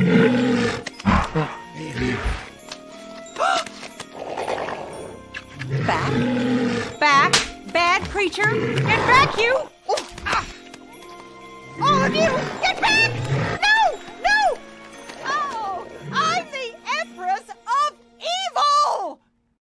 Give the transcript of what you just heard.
Back, bad creature! Get back, you! All of you, get back!